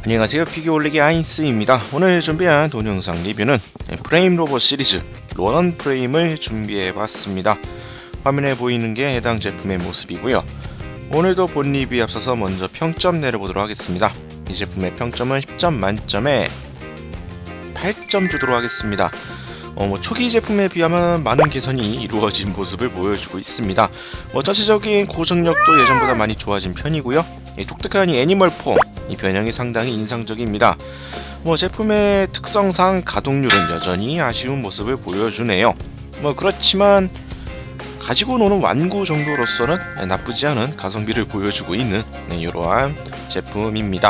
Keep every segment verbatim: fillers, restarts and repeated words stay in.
안녕하세요, 피규어 올리기 아인스입니다. 오늘 준비한 동영상 리뷰는 프레임 로봇 시리즈 론원 프레임을 준비해봤습니다. 화면에 보이는 게 해당 제품의 모습이고요. 오늘도 본 리뷰에 앞서서 먼저 평점 내려보도록 하겠습니다. 이 제품의 평점은 십 점 만점에 팔 점 주도록 하겠습니다. 어, 뭐 초기 제품에 비하면 많은 개선이 이루어진 모습을 보여주고 있습니다. 뭐 전체적인 고정력도 예전보다 많이 좋아진 편이고요. 이 독특한 이 애니멀 폼, 이 변형이 상당히 인상적입니다. 뭐 제품의 특성상 가동률은 여전히 아쉬운 모습을 보여주네요. 뭐 그렇지만 가지고 노는 완구 정도로서는 나쁘지 않은 가성비를 보여주고 있는 이러한 제품입니다.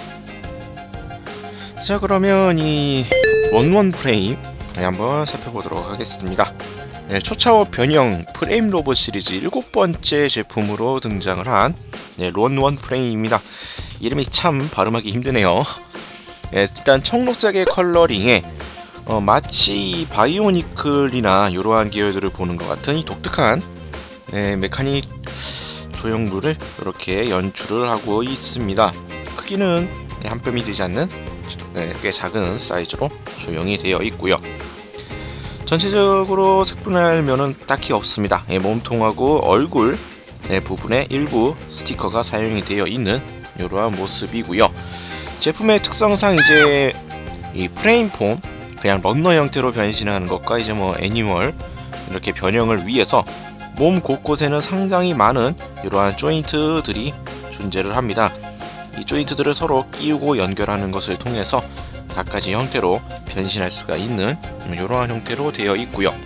자, 그러면 이 론원 프레임 한번 살펴보도록 하겠습니다. 네, 초차원 변형 프레임 로봇 시리즈 일곱 번째 제품으로 등장을 한 네, 론원 프레임입니다. 이름이 참 발음하기 힘드네요. 네, 일단 청록색의 컬러링에 어, 마치 바이오니클이나 이러한 계열들을 보는 것 같은 이 독특한 네, 메카닉 조형물을 이렇게 연출을 하고 있습니다. 크기는 한 뼘이 되지 않는 네, 꽤 작은 사이즈로 조형이 되어 있고요. 전체적으로 색분할 면은 딱히 없습니다. 예, 몸통하고 얼굴 예, 부분에 일부 스티커가 사용이 되어 있는 이러한 모습이고요. 제품의 특성상 이제 이 프레임 폼 그냥 런너 형태로 변신하는 것과 이제 뭐 애니멀 이렇게 변형을 위해서 몸 곳곳에는 상당히 많은 이러한 조인트들이 존재를 합니다. 이 조인트들을 서로 끼우고 연결하는 것을 통해서 각가지 형태로 변신할 수가 있는 이러한 형태로 되어 있고요.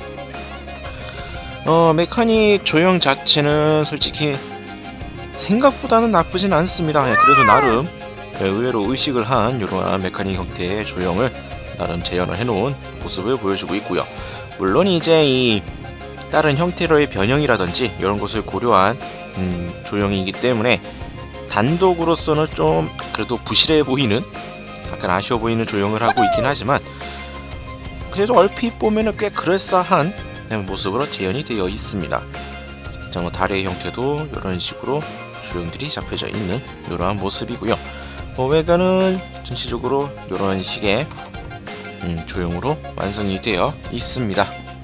어, 메카닉 조형 자체는 솔직히 생각보다는 나쁘진 않습니다. 그래도 나름 의외로 의식을 한 이러한 메카닉 형태의 조형을 나름 재현을 해놓은 모습을 보여주고 있고요. 물론 이제 이 다른 형태로의 변형이라든지 이런 것을 고려한 음, 조형이기 때문에 단독으로서는 좀 그래도 부실해 보이는 약간 아쉬워 보이는 조형을 하고 있긴 하지만 그래도 얼핏 보면은 꽤 그럴싸한 모습으로 재현이 되어 있습니다. 자, 달의 형태도 이런 식으로 조형들이 잡혀져 있는 이러한 모습이고요. 어, 외관은 전체적으로 이런 식의 음, 조형으로 완성이 되어 있습니다.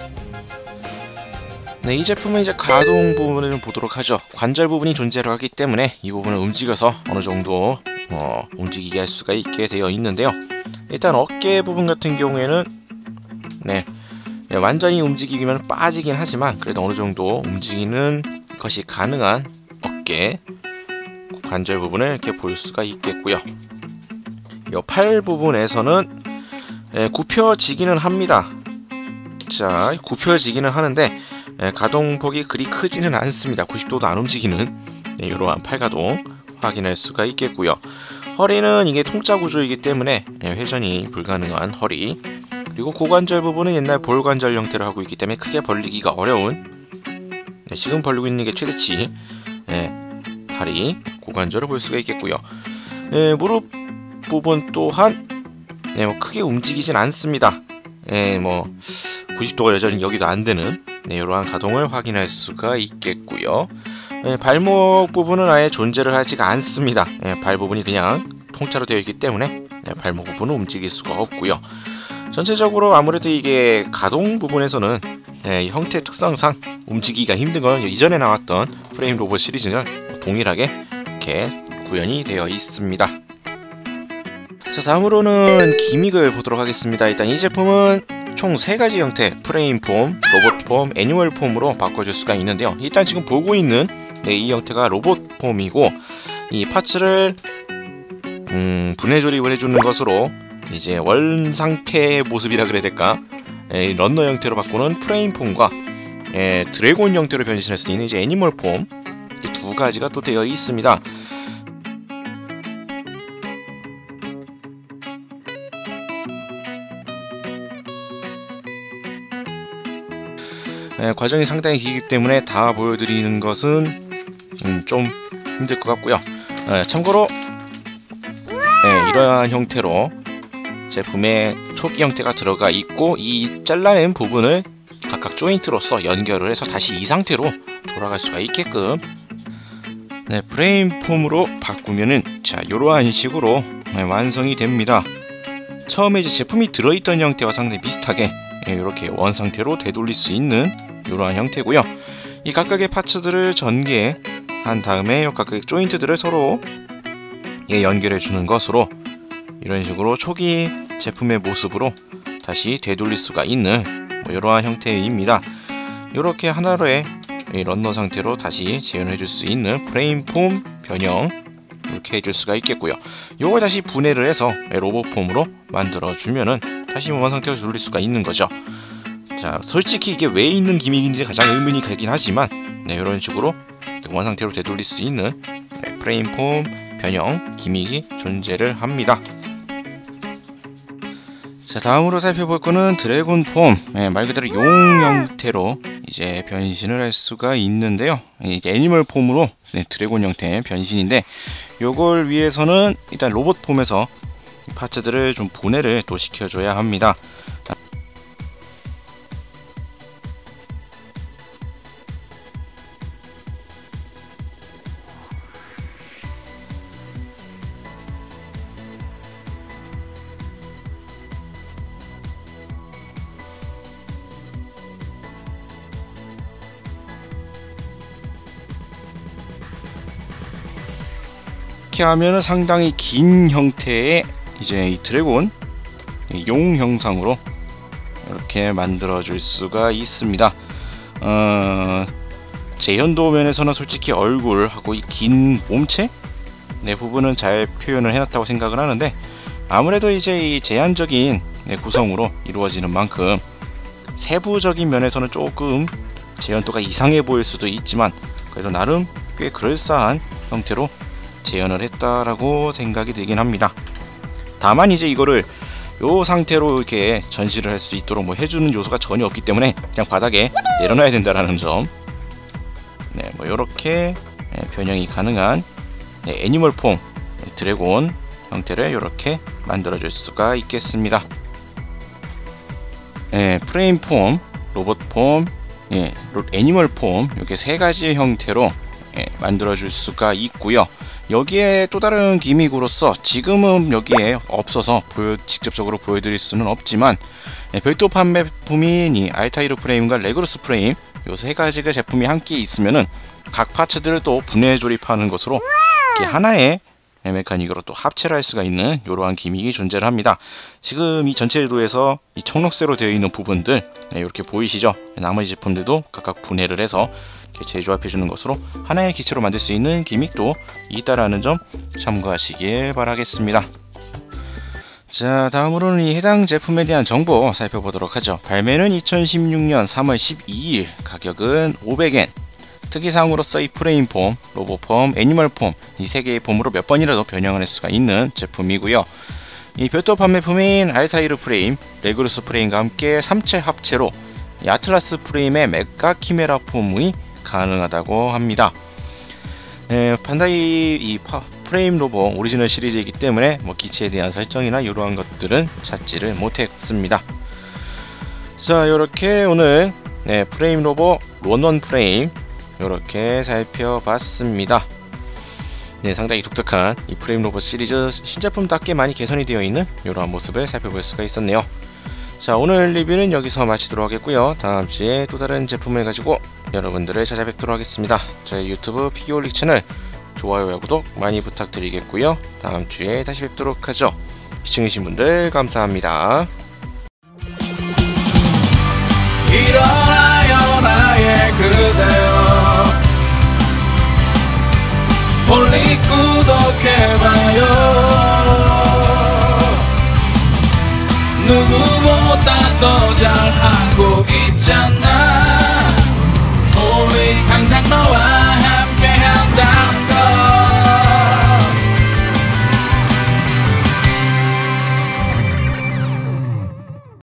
네, 이 제품은 이제 가동 부분을 보도록 하죠. 관절 부분이 존재를 하기 때문에 이 부분을 움직여서 어느 정도 어, 움직이게 할 수가 있게 되어 있는데요. 일단 어깨 부분 같은 경우에는 네, 네, 완전히 움직이면 빠지긴 하지만 그래도 어느 정도 움직이는 것이 가능한 어깨 관절 부분을 이렇게 볼 수가 있겠고요. 이 팔 부분에서는 네, 굽혀지기는 합니다. 자, 굽혀지기는 하는데 네, 가동폭이 그리 크지는 않습니다. 구십 도도 안 움직이는 네, 이러한 팔 가동 확인할 수가 있겠고요. 허리는 이게 통짜 구조이기 때문에 회전이 불가능한 허리, 그리고 고관절 부분은 옛날 볼관절 형태로 하고 있기 때문에 크게 벌리기가 어려운 네, 지금 벌리고 있는 게 최대치 네, 다리 고관절을 볼 수가 있겠고요. 네, 무릎 부분 또한 네, 뭐 크게 움직이진 않습니다. 네, 뭐 구십 도가 여전히 여기도 안 되는 네, 이러한 가동을 확인할 수가 있겠고요. 네, 발목 부분은 아예 존재를 하지가 않습니다. 네, 발 부분이 그냥 통짜로 되어 있기 때문에 네, 발목 부분은 움직일 수가 없고요. 전체적으로 아무래도 이게 가동 부분에서는 네, 형태 특성상 움직이기가 힘든 건 이전에 나왔던 프레임 로봇 시리즈는 동일하게 이렇게 구현이 되어 있습니다. 자, 다음으로는 기믹을 보도록 하겠습니다. 일단 이 제품은 총 세 가지 형태 프레임 폼, 로봇 폼, 애니멀 폼으로 바꿔줄 수가 있는데요. 일단 지금 보고 있는 네, 이 형태가 로봇 폼이고 이 파츠를 음, 분해 조립을 해주는 것으로 이제 원상태 모습이라 그래야 될까? 에, 런너 형태로 바꾸는 프레임 폼과 에, 드래곤 형태로 변신할 수 있는 이제 애니멀 폼 두 가지가 또 되어 있습니다. 에, 과정이 상당히 길기 때문에 다 보여드리는 것은 음, 좀 힘들 것 같고요. 에, 참고로 에, 이러한 형태로 제품에 초기 형태가 들어가 있고 이 잘라낸 부분을 각각 조인트로서 연결을 해서 다시 이 상태로 돌아갈 수가 있게끔 네, 프레임폼으로 바꾸면은 자 이러한 식으로 네, 완성이 됩니다. 처음에 이제 제품이 들어있던 형태와 상당히 비슷하게 이렇게 원 상태로 되돌릴 수 있는 이러한 형태고요. 이 각각의 파츠들을 전개한 다음에 각각의 조인트들을 서로 연결해 주는 것으로 이런 식으로 초기 제품의 모습으로 다시 되돌릴 수가 있는 뭐 이러한 형태입니다. 이렇게 하나로의 런너 상태로 다시 재현해 줄 수 있는 프레임폼 변형 이렇게 해줄 수가 있겠고요. 요걸 다시 분해를 해서 로봇폼으로 만들어 주면은 다시 원 상태로 돌릴 수가 있는 거죠. 자, 솔직히 이게 왜 있는 기믹인지 가장 의문이 가긴 하지만 네, 이런 식으로 원 상태로 되돌릴 수 있는 네, 프레임폼 변형 기믹이 존재를 합니다. 자, 다음으로 살펴볼 거는 드래곤폼. 네, 말 그대로 용 형태로 이제 변신을 할 수가 있는데요. 이게 애니멀 폼으로 네, 드래곤 형태의 변신인데, 요걸 위해서는 일단 로봇 폼에서 파츠들을 좀 분해를 또 시켜줘야 합니다. 이렇게 하면은 상당히 긴 형태의 이제 이 드래곤 용 형상으로 이렇게 만들어 줄 수가 있습니다. 어, 재현도 면에서는 솔직히 얼굴하고 이 긴 몸체 네, 부분은 잘 표현을 해놨다고 생각을 하는데, 아무래도 이제 이 제한적인 네, 구성으로 이루어지는 만큼 세부적인 면에서는 조금 재현도가 이상해 보일 수도 있지만, 그래도 나름 꽤 그럴싸한 형태로 재현을 했다라고 생각이 들긴 합니다. 다만 이제 이거를 요 상태로 이렇게 전시를 할 수 있도록 뭐 해주는 요소가 전혀 없기 때문에 그냥 바닥에 내려놔야 된다라는 점. 네, 뭐 요렇게 변형이 가능한 네, 애니멀 폼 드래곤 형태를 이렇게 만들어 줄 수가 있겠습니다. 네, 프레임 폼, 로봇 폼, 예, 애니멀 폼 이렇게 세 가지 형태로 예, 만들어 줄 수가 있고요. 여기에 또 다른 기믹으로서 지금은 여기에 없어서 보여, 직접적으로 보여드릴 수는 없지만 예, 별도 판매품인 이 알타이르 프레임과 레그루스 프레임 요 세 가지가 제품이 함께 있으면은 각 파츠들을 또 분해 조립하는 것으로 이렇게 하나의 메카닉으로 또 합체를 할 수가 있는 이러한 기믹이 존재를 합니다. 지금 이 전체 도에서 이 청록색으로 되어 있는 부분들 네, 이렇게 보이시죠? 나머지 제품들도 각각 분해를 해서 재조합해 주는 것으로 하나의 기체로 만들 수 있는 기믹도 있다라는 점 참고하시길 바라겠습니다. 자, 다음으로는 이 해당 제품에 대한 정보 살펴보도록 하죠. 발매는 이천십육 년 삼월 십이일, 가격은 오백 엔. 특이사항으로서 이 프레임폼, 로봇폼, 애니멀폼 이 세 개의 폼으로 몇 번이라도 변형을 할 수가 있는 제품이고요. 이 별도 판매품인 알타이르 프레임, 레그루스 프레임과 함께 삼체 합체로 이 아틀라스 프레임의 메가 키메라 폼이 가능하다고 합니다. 에, 판다이 이 파, 프레임 로봇 오리지널 시리즈이기 때문에 뭐 기체에 대한 설정이나 이러한 것들은 찾지를 못했습니다. 자, 이렇게 오늘 네, 프레임 로봇 런원 프레임 이렇게 살펴봤습니다. 네, 상당히 독특한 이 프레임 로봇 시리즈 신제품답게 많이 개선이 되어 있는 이러한 모습을 살펴볼 수가 있었네요. 자, 오늘 리뷰는 여기서 마치도록 하겠고요. 다음주에 또 다른 제품을 가지고 여러분들을 찾아뵙도록 하겠습니다. 저희 유튜브 피규어릭 채널 좋아요와 구독 많이 부탁드리겠고요. 다음주에 다시 뵙도록 하죠. 시청해주신 분들 감사합니다. 일어나요 나의 그대여, 멀리 구독해봐요. 누구보다 더 잘하고 있잖아. 우리 항상 너와